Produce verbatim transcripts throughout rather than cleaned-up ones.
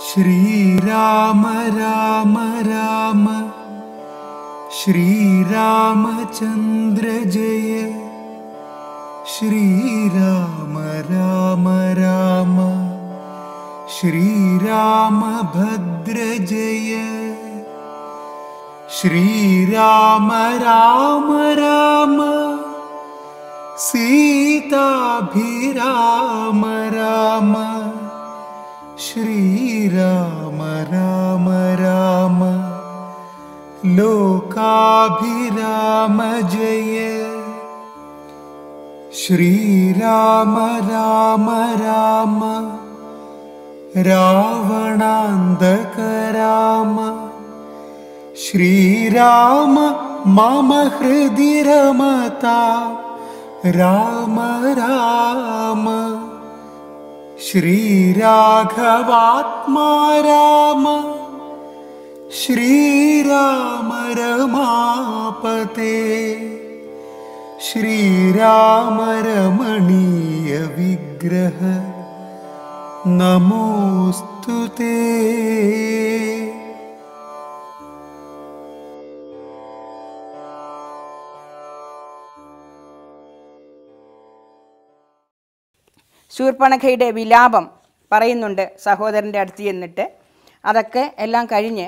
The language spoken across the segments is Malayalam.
श्रीराम राम राम श्रीरामचंद्र जय श्रीराम राम राम श्रीरामभद्र जय श्रीराम राम राम सीताभिराम राम श्रीराम राम राम लोकाभिराम जय श्रीराम राम राम रावणान्धक राम श्रीराम मम हृदि रमता राम राम श्रीराघवात्मा राम श्रीराम रमापते श्रीराम रमणीय विग्रह नमोस्तुते। ശൂർപ്പണഖയുടെ വിലാപം പറയുന്നുണ്ട് സഹോദരൻ്റെ അടുത്ത് ചെന്നിട്ട്. അതൊക്കെ എല്ലാം കഴിഞ്ഞ്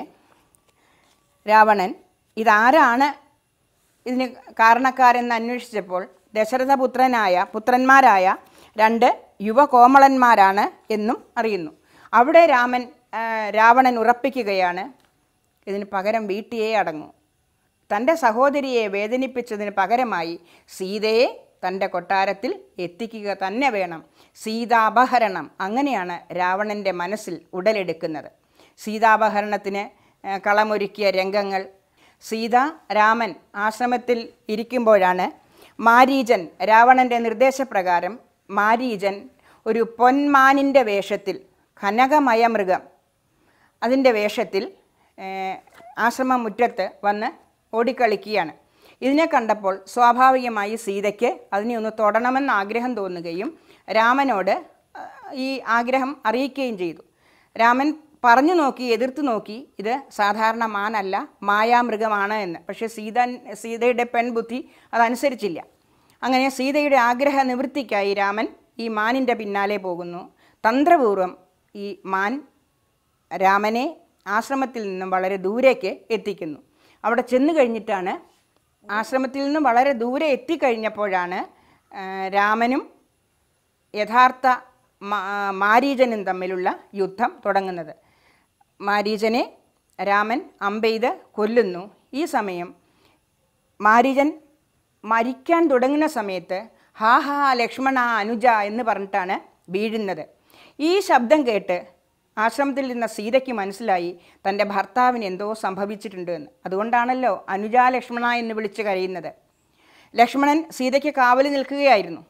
രാവണൻ ഇതാരാണ് ഇതിന് കാരണക്കാരെന്ന് അന്വേഷിച്ചപ്പോൾ ദശരഥപുത്രനായ പുത്രന്മാരായ രണ്ട് യുവകോമളന്മാരാണ് എന്നും അറിയുന്നു. അവിടെ രാമൻ രാവണൻ ഉറപ്പിക്കുകയാണ്, ഇതിന് പകരം വീട്ടിയേ അടങ്ങൂ. തൻ്റെ സഹോദരിയെ വേദനിപ്പിച്ചതിന് പകരമായി സീതയെ തൻ്റെ കൊട്ടാരത്തിൽ എത്തിക്കുക തന്നെ വേണം. സീതാപഹരണം, അങ്ങനെയാണ് രാവണൻ്റെ മനസ്സിൽ ഉടലെടുക്കുന്നത്. സീതാപഹരണത്തിന് കളമൊരുക്കിയ രംഗങ്ങൾ. സീത രാമൻ ആശ്രമത്തിൽ ഇരിക്കുമ്പോഴാണ് മാരീചൻ, രാവണൻ്റെ നിർദ്ദേശപ്രകാരം മാരീചൻ ഒരു പൊന്മാനിൻ്റെ വേഷത്തിൽ, കനകമയ മൃഗം അതിൻ്റെ വേഷത്തിൽ ആശ്രമ മുറ്റത്ത് വന്ന് ഓടിക്കളിക്കുകയാണ്. ഇതിനെ കണ്ടപ്പോൾ സ്വാഭാവികമായി സീതയ്ക്ക് അതിനെ ഒന്ന് തൊടണമെന്ന് ആഗ്രഹം തോന്നുകയും രാമനോട് ഈ ആഗ്രഹം അറിയിക്കുകയും ചെയ്തു. രാമൻ പറഞ്ഞു നോക്കി, എതിർത്ത് നോക്കി, ഇത് സാധാരണ മാനല്ല, മായാമൃഗമാണ് എന്ന്. പക്ഷേ സീത സീതയുടെ പെൺബുദ്ധി അതനുസരിച്ചില്ല. അങ്ങനെ സീതയുടെ ആഗ്രഹ നിവൃത്തിക്കായി രാമൻ ഈ മാനിൻ്റെ പിന്നാലെ പോകുന്നു. തന്ത്രപൂർവം ഈ മാൻ രാമനെ ആശ്രമത്തിൽ നിന്നും വളരെ ദൂരേക്ക് എത്തിക്കുന്നു. അവിടെ ചെന്ന് കഴിഞ്ഞിട്ടാണ്, ആശ്രമത്തിൽ നിന്നും വളരെ ദൂരെ എത്തിക്കഴിഞ്ഞപ്പോഴാണ് രാമനും യഥാർത്ഥ മാരീചനും തമ്മിലുള്ള യുദ്ധം തുടങ്ങുന്നത്. മാരീചനെ രാമൻ അമ്പെയ്ത് കൊല്ലുന്നു. ഈ സമയം മാരീചൻ മരിക്കാൻ തുടങ്ങുന്ന സമയത്ത് ഹാ ഹാ ലക്ഷ്മണ അനുജ എന്ന് പറഞ്ഞിട്ടാണ് വീഴുന്നത്. ഈ ശബ്ദം കേട്ട് ആശ്രമത്തിൽ നിന്ന സീതയ്ക്ക് മനസ്സിലായി തൻ്റെ ഭർത്താവിന് എന്തോ സംഭവിച്ചിട്ടുണ്ട് എന്ന്. അതുകൊണ്ടാണല്ലോ അനുജ ലക്ഷ്മണ എന്ന് വിളിച്ച് കരയുന്നത്. ലക്ഷ്മണൻ സീതയ്ക്ക് കാവൽ നിൽക്കുകയായിരുന്നു.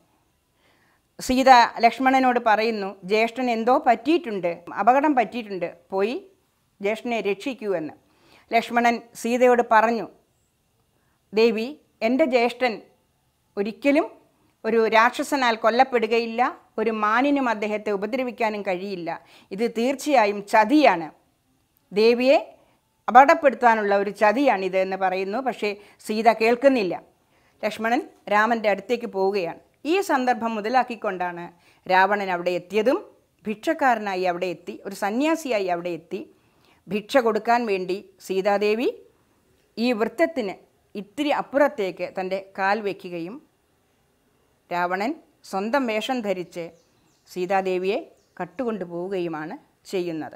സീത ലക്ഷ്മണനോട് പറയുന്നു, ജ്യേഷ്ഠൻ എന്തോ പറ്റിയിട്ടുണ്ട്, അപകടം പറ്റിയിട്ടുണ്ട്, പോയി ജ്യേഷ്ഠനെ രക്ഷിക്കൂ എന്ന്. ലക്ഷ്മണൻ സീതയോട് പറഞ്ഞു, ദേവി, എൻ്റെ ജ്യേഷ്ഠൻ ഒരിക്കലും ഒരു രാക്ഷസനാൽ കൊല്ലപ്പെടുകയില്ല, ഒരു മാനിനും അദ്ദേഹത്തെ ഉപദ്രവിക്കാനും കഴിയില്ല. ഇത് തീർച്ചയായും ചതിയാണ്, ദേവിയെ അപകടപ്പെടുത്താനുള്ള ഒരു ചതിയാണിത് എന്ന് പറയുന്നു. പക്ഷേ സീത കേൾക്കുന്നില്ല. ലക്ഷ്മണൻ രാമൻ്റെ അടുത്തേക്ക് പോവുകയാണ്. ഈ സന്ദർഭം മുതലാക്കിക്കൊണ്ടാണ് രാവണൻ അവിടെ എത്തിയതും ഭിക്ഷക്കാരനായി അവിടെ എത്തി, ഒരു സന്യാസിയായി അവിടെ എത്തി. ഭിക്ഷ കൊടുക്കാൻ വേണ്ടി സീതാദേവി ഈ വൃത്തത്തിന് ഇത്തിരി അപ്പുറത്തേക്ക് തൻ്റെ കാൽ വയ്ക്കുകയും രാവണൻ സ്വന്തം വേഷം ധരിച്ച് സീതാദേവിയെ കട്ടുകൊണ്ടു പോവുകയുമാണ് ചെയ്യുന്നത്.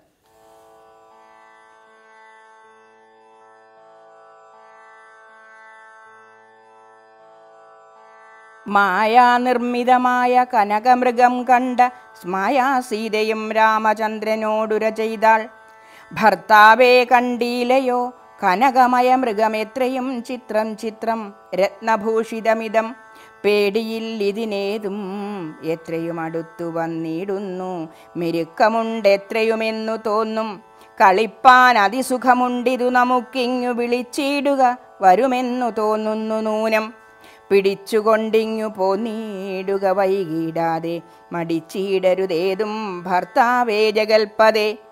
മായാനിർമ്മിതമായ കനകമൃഗം കണ്ട സ്മായാ സീതയും രാമചന്ദ്രനോടുര ചെയ്താൾ. ഭർത്താവേ കണ്ടീലയോ കനകമയ മൃഗമെത്രയും ചിത്രം ചിത്രം രത്നഭൂഷിതമിതം പേടിയില്ലിതിനേതും എത്രയും അടുത്തു വന്നിടുന്നു മെരുക്കമുണ്ടെത്രയുമെന്നു തോന്നും കളിപ്പാൻ അതിസുഖമുണ്ടിതു നമുക്കിങ്ങു വിളിച്ചിടുക വരുമെന്നു തോന്നുന്നു നൂനം പിടിച്ചുകൊണ്ടിങ്ങു പോന്നീടുക വൈകിടാതെ മടിച്ചിടരുതേതും ഭർത്താവേ ജഗൽപദേ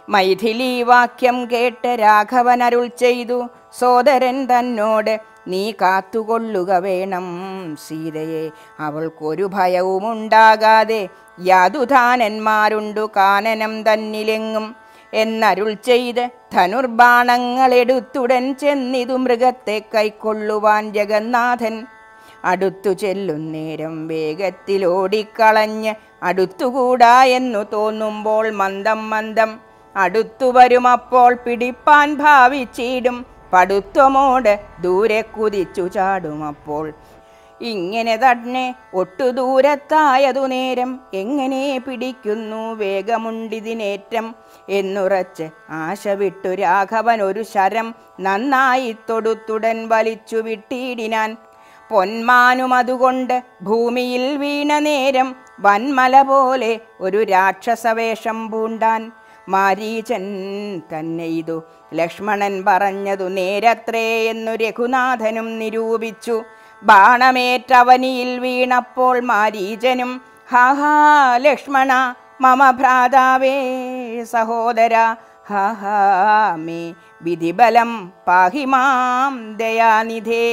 മൈഥിലി വാക്യം കേട്ട് രാഘവൻ അരുൾ ചെയ്തു, സോദരൻ തന്നോട് നീ കാത്തുകൊള്ളുക വേണം സീതയെ. അവൾക്കൊരു ഭയവുമുണ്ടാകാതെ യാതുധാനന്മാരുണ്ടു കാനനം തന്നിലെങ്ങും എന്നരുൾ ചെയ്ത് ധനുർബാണങ്ങളെടുത്തുടൻ ചെന്നിതു മൃഗത്തെ കൈക്കൊള്ളുവാൻ ജഗന്നാഥൻ. അടുത്തു ചെല്ലുന്നേരം വേഗത്തിലോടിക്കളഞ്ഞ് അടുത്തുകൂടാ എന്നു തോന്നുമ്പോൾ മന്ദം മന്ദം അടുത്തു വരുമപ്പോൾ പിടിപ്പാൻ ഭാവിച്ചിടും. പടുത്വമോട് ദൂരെ കുതിച്ചു ചാടുമപ്പോൾ ഇങ്ങനെ തന്നെ ഒട്ടു ദൂരത്തായതു നേരം എങ്ങനെ പിടിക്കുന്നു വേഗമുണ്ടിതിനേറ്റം എന്നുറച്ച് ആശ വിട്ടു രാഘവൻ ഒരു ശരം നന്നായി തൊടുത്തുടൻ വലിച്ചു വിട്ടിടിനാൻ. പൊന്മാനും അതുകൊണ്ട് ഭൂമിയിൽ വീണ നേരം വന്മല പോലെ ഒരു രാക്ഷസവേഷം പൂണ്ടാൻ. മാരീചൻ തന്നെ ഇതു ലക്ഷ്മണൻ പറഞ്ഞതു നേരത്രേ എന്നു രഘുനാഥനും നിരൂപിച്ചു. ബാണമേറ്റവനിയിൽ വീണപ്പോൾ മാരീചനും ഹാഹാ ലക്ഷ്മണ മമ ഭ്രാതാവേ സഹോദര ഹാഹാ മേ വിധിബലം പാഹിമാം ദയാനിധേ.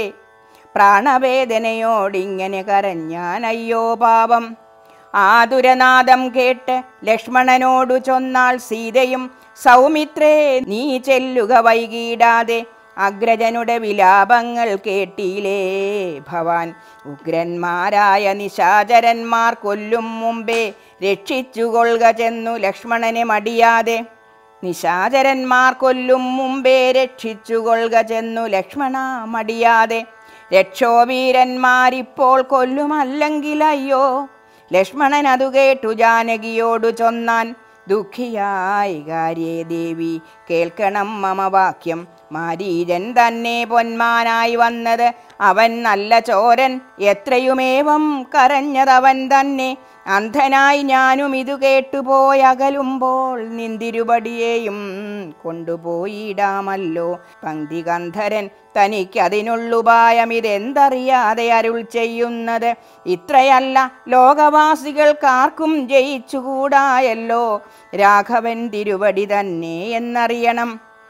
പ്രാണവേദനയോടിങ്ങനെ കരഞ്ഞാൻ അയ്യോ പാപം. ആതുരനാദം കേട്ട് ലക്ഷ്മണനോടു ചൊന്നാൾ സീതയും, സൗമിത്രേ നീ ചെല്ലുക വൈകിടാതെ. അഗ്രജനുടെ വിലാപങ്ങൾ കേട്ടിലേ ഭവാൻ. ഉഗ്രന്മാരായ നിശാചരന്മാർ കൊല്ലും മുമ്പേ രക്ഷിച്ചുകൊള്ളുക ചെന്നു ലക്ഷ്മണനെ മടിയാതെ. നിശാചരന്മാർ കൊല്ലും മുമ്പേ രക്ഷിച്ചുകൊള്ളുക ചെന്നു ലക്ഷ്മണ മടിയാതെ. രക്ഷോവീരന്മാരിപ്പോൾ കൊല്ലുമല്ലെങ്കിൽ അയ്യോ. ലക്ഷ്മണൻ അതു കേട്ടു ജാനകിയോടു ചൊന്നാൻ, ദുഃഖിയായി കാര്യേ ദേവി കേൾക്കണം മമ വാക്യം. മാരീചൻ തന്നെ പൊന്മാനായി വന്നത് അവൻ നല്ല ചോരൻ, എത്രയുമേവം കരഞ്ഞതവൻ തന്നെ. അന്ധനായി ഞാനും ഇതു കേട്ടുപോയകലുമ്പോൾ നിന്തിരുപടിയെയും കൊണ്ടുപോയിടാമല്ലോ. പങ്ക്തികന്ധരൻ തനിക്കതിനുള്ളുപായം ഇതെന്തറിയാതെ അരുൾ ചെയ്യുന്നത്. ഇത്രയല്ല ലോകവാസികൾക്കാർക്കും ജയിച്ചുകൂടായല്ലോ രാഘവൻ തിരുവടി തന്നെ എന്നറിയണം.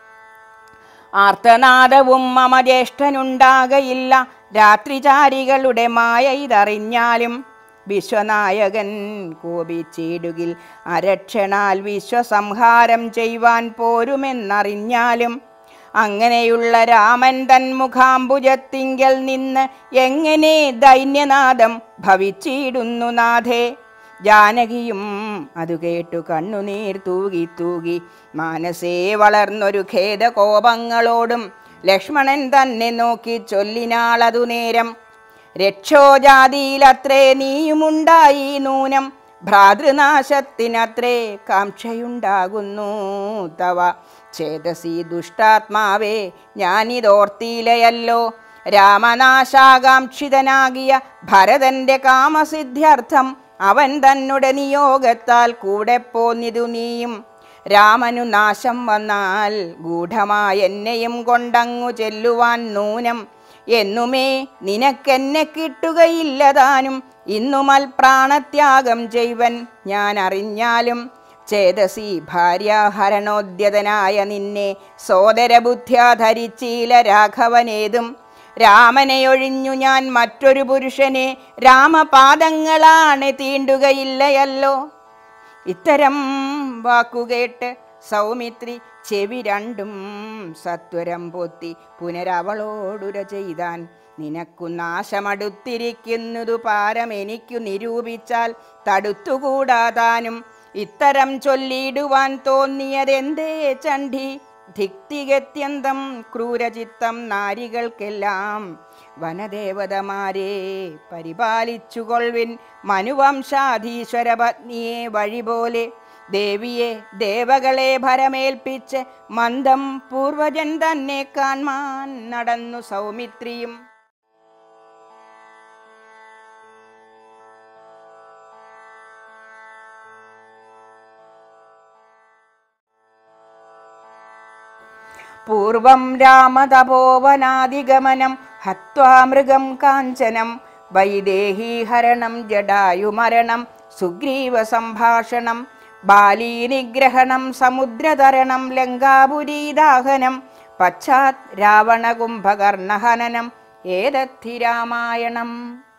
ആർത്തനാദവും മമ ജ്യേഷ്ഠനുണ്ടാകയില്ല, രാത്രിചാരികളുടെ മായ ഇതറിഞ്ഞാലും. വിശ്വനായകൻ കോപിച്ചിടുകിൽ അരക്ഷണാൽ വിശ്വസംഹാരം ചെയ്യുവാൻ പോരുമെന്നറിഞ്ഞാലും. അങ്ങനെയുള്ള രാമൻ തൻ മുഖാംബുജത്തിങ്കൽ നിന്ന് എങ്ങനെ ദൈന്യനാദം ഭവിച്ചിടുന്നു നാഥേ. ജാനകിയും അതു കേട്ടു കണ്ണുനീർ തൂകി തൂകി മാനസേ വളർന്നൊരു ഖേദകോപങ്ങളോടും ലക്ഷ്മണൻ തന്നെ നോക്കി ചൊല്ലിനാളതു നേരം, രക്ഷോജാതിയിലത്രേ നീയുമുണ്ടായി നൂനം. ഭ്രാതൃനാശത്തിനത്രേ കാംക്ഷയുണ്ടാകുന്നു തവ. ചേതസി ദുഷ്ടാത്മാവേ ഞാനിതോർത്തിയിലയല്ലോ. രാമനാശാകാംക്ഷിതനാകിയ ഭരതന്റെ കാമസിദ്ധ്യർത്ഥം അവൻ തന്നെ നിയോഗത്താൽ കൂടെ പോന്നിതു നീയും. രാമനു നാശം വന്നാൽ ഗൂഢമായ എന്നെയും കൊണ്ടങ്ങു ചെല്ലുവാൻ നൂനം. എന്നുമേ നിനക്കെന്നെ കിട്ടുകയില്ലതാനും. ഇന്നുമൽ പ്രാണത്യാഗം ചെയ്വൻ ഞാൻ അറിഞ്ഞാലും. ചേതസി ഭാര്യാഹരണോദ്യതനായ നിന്നെ സോദരബുദ്ധ്യാ ധരിച്ചീല രാഘവനേതും. രാമനെയൊഴിഞ്ഞു ഞാൻ മറ്റൊരു പുരുഷനെ രാമപാദങ്ങളാണ് തീണ്ടുകയില്ലയല്ലോ. ഇത്തരം വാക്കുകേട്ട് സൗമിത്രി ചെവി രണ്ടും സത്വരം പൊത്തി പുനരവളോടുര ചെയ്താൻ. നിനക്കു നാശമടുത്തിരിക്കുന്നതു പാരമെനിക്കു നിരൂപിച്ചാൽ തടുത്തുകൂടാതാനും. ഇത്തരം ചൊല്ലിയിടുവാൻ തോന്നിയതെന്തേ ചണ്ഡി. ധിക്തിഗത്യന്തം ക്രൂരചിത്തം നാരികൾക്കെല്ലാം. വനദേവതമാരെ പരിപാലിച്ചുകൊള്ളിൻ മനുവംശാധീശ്വര പത്നിയെ വഴിപോലെ. ദേവിയെ ദേവകളെ ഭരമേൽപ്പിച്ച് മന്ദം പൂർവജൻ തന്നെ കാൺമാൻ നടന്നു സൗമിത്രിയും. പൂർവം രാമതപോവനാദിഗമനം ഹത്വാ മൃഗം കാഞ്ചനം. വൈദേഹീഹരണം ജടായുമരണം സുഗ്രീവ സംഭാഷണം. ബാലീനിഗ്രഹണം സമുദ്രതരണം ലങ്കാപുരീദാഹനം പശ്ചാത് രാവണകുംഭകർണഹനനം ഏതദ്ധി രാമായണം.